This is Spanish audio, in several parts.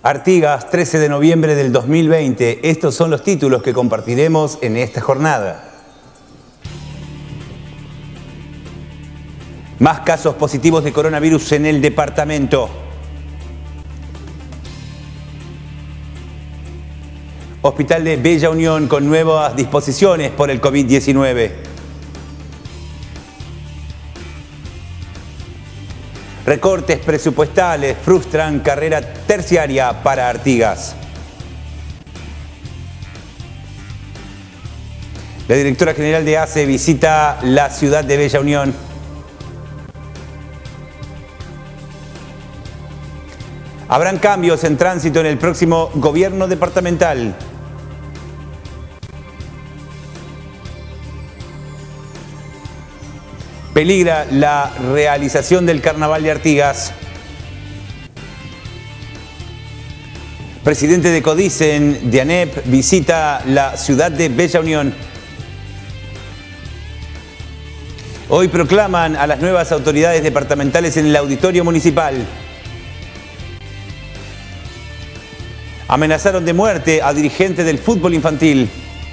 Artigas, 13 de noviembre del 2020. Estos son los títulos que compartiremos en esta jornada. Más casos positivos de coronavirus en el departamento. Hospital de Bella Unión con nuevas disposiciones por el COVID-19. Recortes presupuestales frustran carrera terciaria para Artigas. La directora general de ACE visita la ciudad de Bella Unión. Habrán cambios en tránsito en el próximo gobierno departamental. Peligra la realización del Carnaval de Artigas. Presidente de Codicen, de ANEP, visita la ciudad de Bella Unión. Hoy proclaman a las nuevas autoridades departamentales en el auditorio municipal. Amenazaron de muerte a dirigentes del fútbol infantil.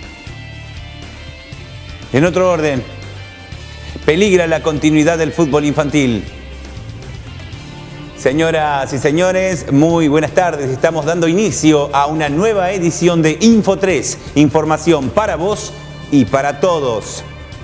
En otro orden, peligra la continuidad del fútbol infantil. Señoras y señores, muy buenas tardes. Estamos dando inicio a una nueva edición de Info 3. Información para vos y para todos.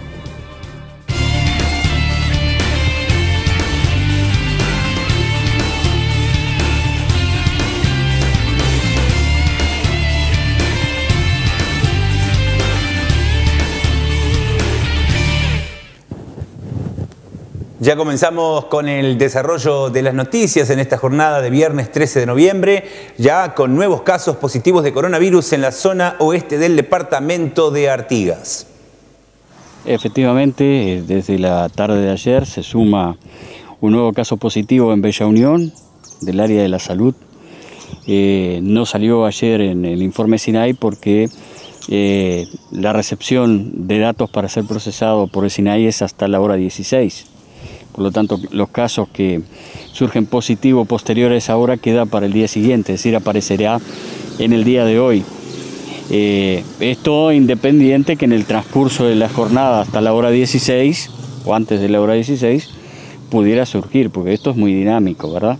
Ya comenzamos con el desarrollo de las noticias en esta jornada de viernes 13 de noviembre, ya con nuevos casos positivos de coronavirus en la zona oeste del departamento de Artigas. Efectivamente, desde la tarde de ayer se suma un nuevo caso positivo en Bella Unión, del área de la salud. No salió ayer en el informe SINAI porque la recepción de datos para ser procesado por el SINAI es hasta la hora 16. Por lo tanto, los casos que surgen positivos posteriores a esa hora queda para el día siguiente, es decir, aparecerá en el día de hoy. Esto independiente que en el transcurso de la jornada hasta la hora 16 o antes de la hora 16 pudiera surgir, porque esto es muy dinámico, ¿verdad?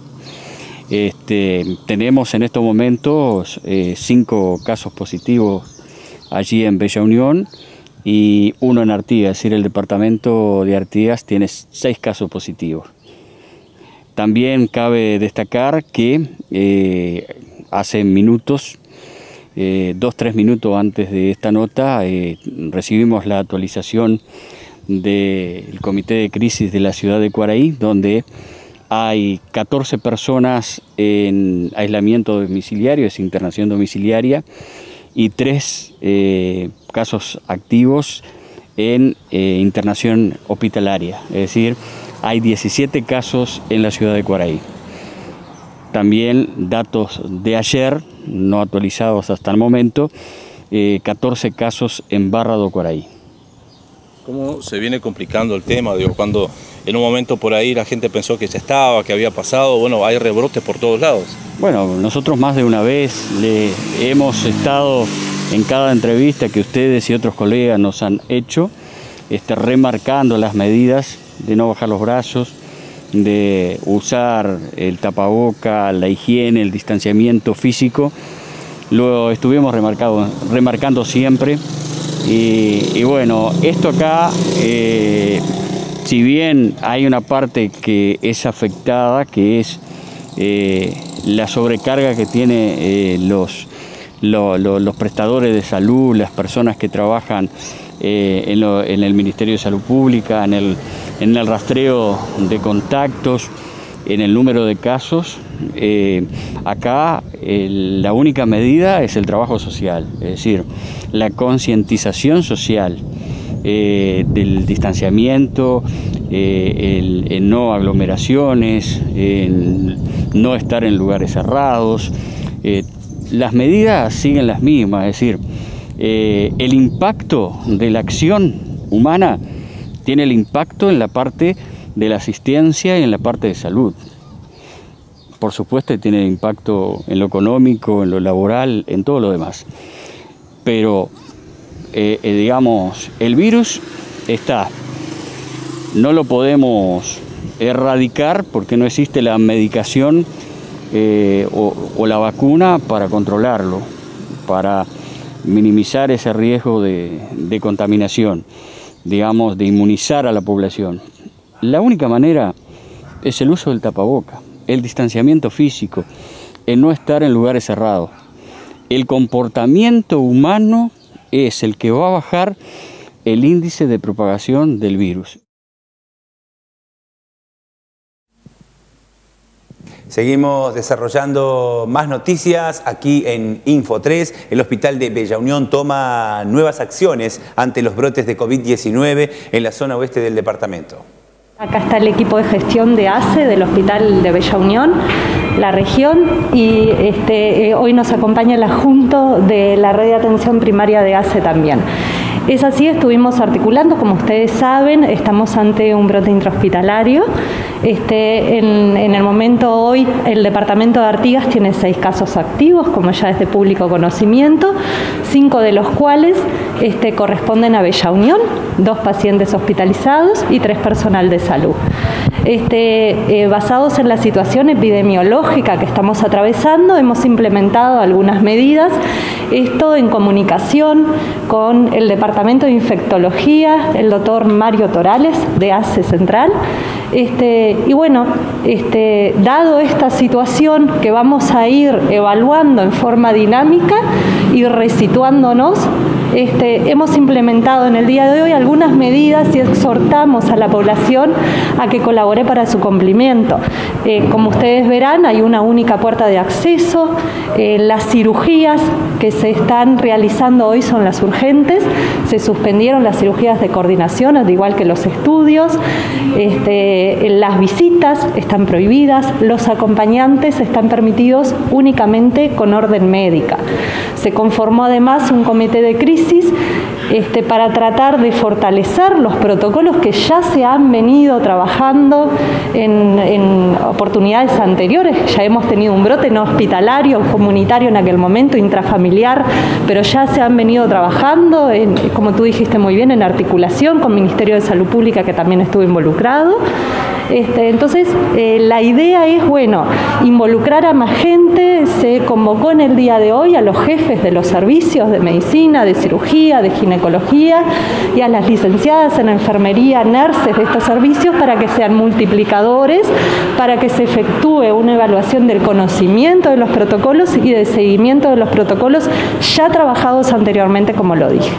Tenemos en estos momentos 5 casos positivos allí en Bella Unión y 1 en Artigas, es decir, el departamento de Artigas tiene 6 casos positivos. También cabe destacar que hace minutos, 2-3 minutos antes de esta nota, recibimos la actualización del Comité de Crisis de la ciudad de Quaraí, donde hay 14 personas en aislamiento domiciliario, es internación domiciliaria, y 3 casos activos en internación hospitalaria, es decir, hay 17 casos en la ciudad de Quaraí. También datos de ayer, no actualizados hasta el momento, 14 casos en Barra do Quaraí. ¿Cómo se viene complicando el tema? Digo, cuando en un momento por ahí la gente pensó que ya estaba, que había pasado, bueno, hay rebrotes por todos lados. Bueno, nosotros más de una vez le hemos estado en cada entrevista que ustedes y otros colegas nos han hecho, remarcando las medidas de no bajar los brazos, de usar el tapaboca, la higiene, el distanciamiento físico. Lo estuvimos remarcando siempre. Y bueno, esto acá, si bien hay una parte que es afectada, que es la sobrecarga que tienen los prestadores de salud, las personas que trabajan en el Ministerio de Salud Pública, en el rastreo de contactos, en el número de casos, acá la única medida es el trabajo social, es decir, la concientización social del distanciamiento, en no aglomeraciones, en no estar en lugares cerrados. Las medidas siguen las mismas, es decir, el impacto de la acción humana tiene el impacto en la parte de la asistencia y en la parte de salud. por supuesto tiene impacto en lo económico, en lo laboral, en todo lo demás. Pero, digamos, el virus está, no lo podemos erradicar porque no existe la medicación o la vacuna para controlarlo, para minimizar ese riesgo de contaminación, digamos, de inmunizar a la población. La única manera es el uso del tapaboca, el distanciamiento físico, el no estar en lugares cerrados. El comportamiento humano es el que va a bajar el índice de propagación del virus. Seguimos desarrollando más noticias aquí en Info 3. El Hospital de Bella Unión toma nuevas acciones ante los brotes de COVID-19 en la zona oeste del departamento. Acá está el equipo de gestión de ACE del Hospital de Bella Unión, la región, y hoy nos acompaña el adjunto de la red de atención primaria de ACE también. Es así, estuvimos articulando, como ustedes saben, estamos ante un brote intrahospitalario. En el momento hoy, el departamento de Artigas tiene 6 casos activos, como ya es de público conocimiento, 5 de los cuales corresponden a Bella Unión, 2 pacientes hospitalizados y 3 personal de salud. Basados en la situación epidemiológica que estamos atravesando, hemos implementado algunas medidas, esto en comunicación con el Departamento de Infectología, el doctor Mario Torales de ACE Central. Y bueno, dado esta situación que vamos a ir evaluando en forma dinámica y resituándonos, hemos implementado en el día de hoy algunas medidas y exhortamos a la población a que colabore para su cumplimiento. Como ustedes verán, hay una única puerta de acceso. Las cirugías que se están realizando hoy son las urgentes. Se suspendieron las cirugías de coordinación, al igual que los estudios. Las visitas están prohibidas. Los acompañantes están permitidos únicamente con orden médica. Se conformó además un comité de crisis para tratar de fortalecer los protocolos que ya se han venido trabajando en oportunidades anteriores. Ya hemos tenido un brote no hospitalario, comunitario en aquel momento, intrafamiliar, pero ya se han venido trabajando, como tú dijiste muy bien, en articulación con Ministerio de Salud Pública, que también estuvo involucrado. Entonces, la idea es, bueno, involucrar a más gente. Se convocó en el día de hoy a los jefes de los servicios de medicina, de cirugía, de ginecología y a las licenciadas en enfermería, nurses de estos servicios para que sean multiplicadores, para que se efectúe una evaluación del conocimiento de los protocolos y del seguimiento de los protocolos ya trabajados anteriormente, como lo dije.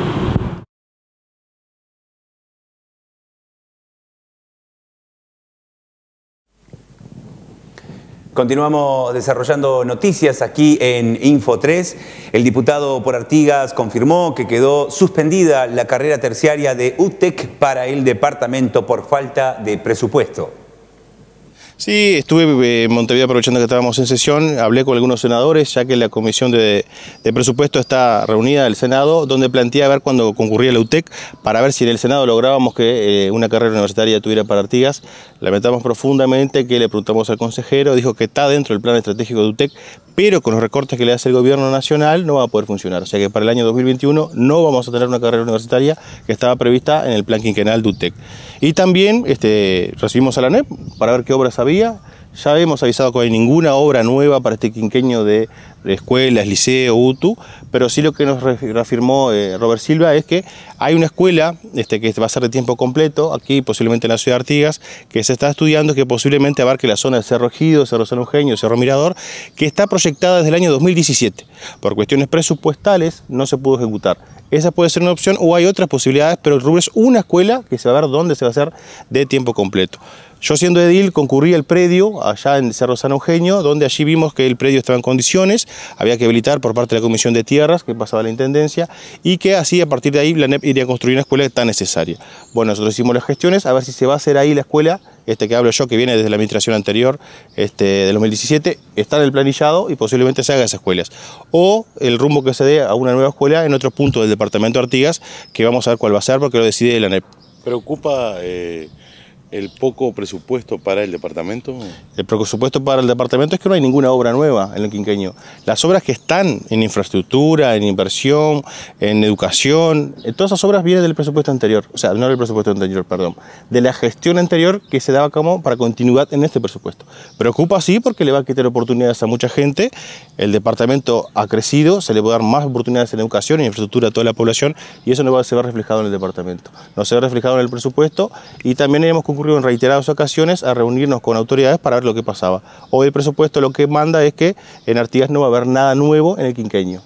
Continuamos desarrollando noticias aquí en Info 3. El diputado por Artigas confirmó que quedó suspendida la carrera terciaria de UTEC para el departamento por falta de presupuesto. Sí, estuve en Montevideo aprovechando que estábamos en sesión, hablé con algunos senadores, ya que la comisión de presupuesto está reunida del Senado, donde planteé a ver cuándo concurría la UTEC, para ver si en el Senado lográbamos que una carrera universitaria tuviera para Artigas. Lamentamos profundamente que le preguntamos al consejero, dijo que está dentro del plan estratégico de UTEC, pero con los recortes que le hace el gobierno nacional no va a poder funcionar. O sea que para el año 2021 no vamos a tener una carrera universitaria que estaba prevista en el plan quinquenal de UTEC. Y también recibimos a la ANEP para ver qué obras había. Ya hemos avisado que no hay ninguna obra nueva para este quinquenio de escuelas, liceo, UTU, pero sí lo que nos reafirmó Robert Silva es que hay una escuela que va a ser de tiempo completo, aquí posiblemente en la ciudad de Artigas, que se está estudiando, que posiblemente abarque la zona de Cerro Ejido, Cerro San Eugenio, Cerro Mirador, que está proyectada desde el año 2017. Por cuestiones presupuestales no se pudo ejecutar. Esa puede ser una opción, o hay otras posibilidades, pero el rubro es una escuela que se va a ver dónde se va a hacer de tiempo completo. Yo, siendo edil, concurrí al predio allá en Cerro San Eugenio, donde allí vimos que el predio estaba en condiciones, había que habilitar por parte de la Comisión de Tierras, que pasaba a la Intendencia, y que así, a partir de ahí, la ANEP iría a construir una escuela tan necesaria. Bueno, nosotros hicimos las gestiones, a ver si se va a hacer ahí la escuela, que hablo yo, que viene desde la administración anterior, del 2017, está en el planillado y posiblemente se haga esas escuelas. O el rumbo que se dé a una nueva escuela en otro punto del departamento de Artigas, que vamos a ver cuál va a ser, porque lo decide la ANEP. Preocupa ¿El poco presupuesto para el departamento? El presupuesto para el departamento es que no hay ninguna obra nueva en el quinquenio. Las obras que están en infraestructura, en inversión, en educación, todas esas obras vienen del presupuesto anterior, o sea, no del presupuesto anterior, perdón, de la gestión anterior que se daba como para continuidad en este presupuesto. Preocupa sí porque le va a quitar oportunidades a mucha gente, el departamento ha crecido, se le va a dar más oportunidades en educación, en infraestructura a toda la población y eso no se va reflejado en el departamento, no se ve reflejado en el presupuesto y también hemos concurrido en reiteradas ocasiones a reunirnos con autoridades para ver lo que pasaba. Hoy el presupuesto lo que manda es que en Artigas no va a haber nada nuevo en el quinquenio.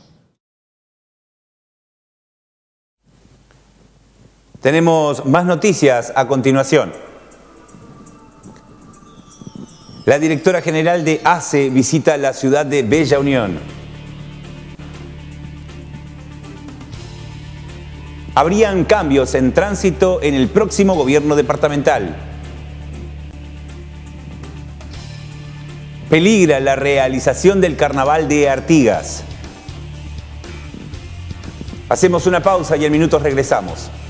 Tenemos más noticias a continuación. La directora general de ACE visita la ciudad de Bella Unión. Habrían cambios en tránsito en el próximo gobierno departamental. Peligra la realización del carnaval de Artigas. Hacemos una pausa y en minutos regresamos.